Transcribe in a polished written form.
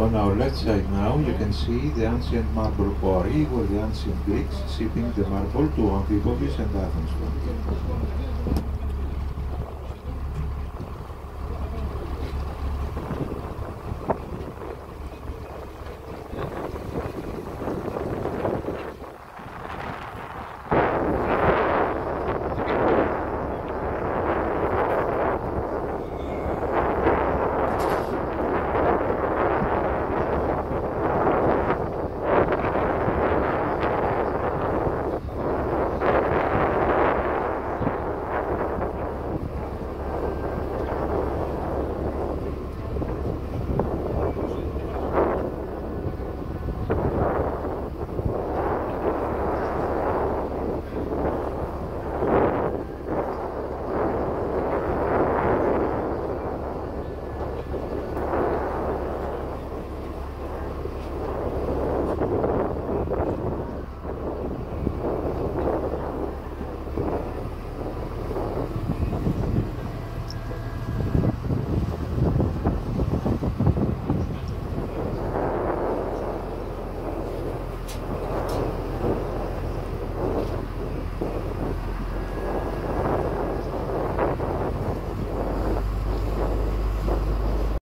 On our left side now, you can see the ancient marble quarry where the ancient Greeks shipping the marble to Amphipolis and Athens from here.